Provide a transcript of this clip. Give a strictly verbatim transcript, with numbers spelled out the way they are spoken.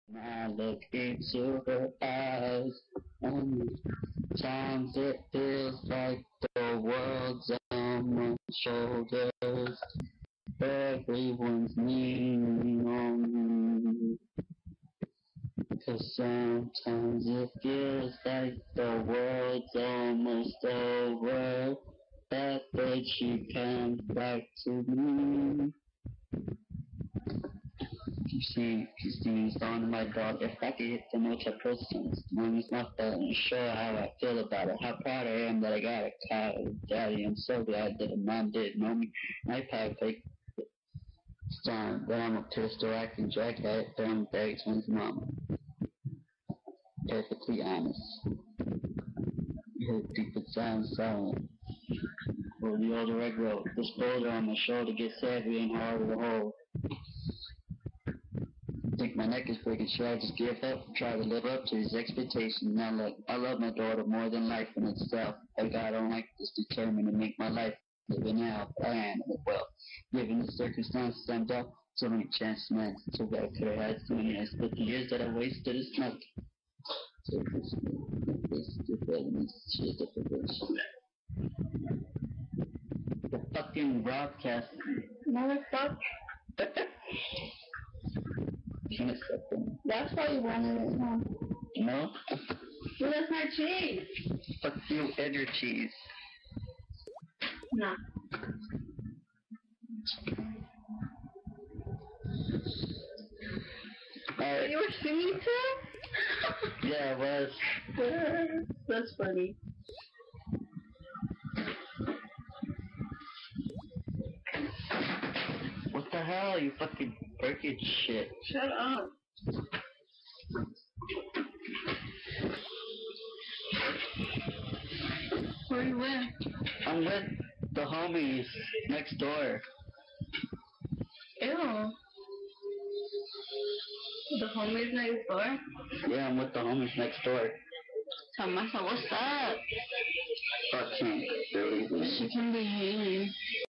I look into her eyes, and sometimes it feels like the world's on my shoulders. Everyone's leaning on me. Cause sometimes it feels like the world's almost over. But then she comes back to me. She, Christine's on my dog. If I could hit the notes of persons, mommy's not feeling sure how I feel about it. How proud I am that I got a car with daddy. I'm so glad that a mom did know me. My pie fake song, but I'm a pistol acting jackass. Family bags with mama. Perfectly honest. Her deep inside silent. For the older I grow, this boulder on my shoulder gets heavy and harder to hold. Think my neck is breaking, should I just give up? Try to live up to his expectations. Now look, I love my daughter more than life in itself. But God don't like this, determined to make my life living out. I am well. Given the circumstances I'm dealt, so many chances, man. So bad I could have had so many years, but the years that I wasted is nothing. So this is the The fucking broadcast. Motherfucker. That's why you wanted it, huh? No? Well, that's my cheese. Fuck you and your cheese. No. Alright. You were singing too? Yeah, it was. That's funny. What the hell, you fucking breaking shit? Shut up. Where you with? I'm with the homies next door. Ew. The homies next door? Yeah, I'm with the homies next door. Tell myself, what's up? Fucking Billy. She can be Hailies.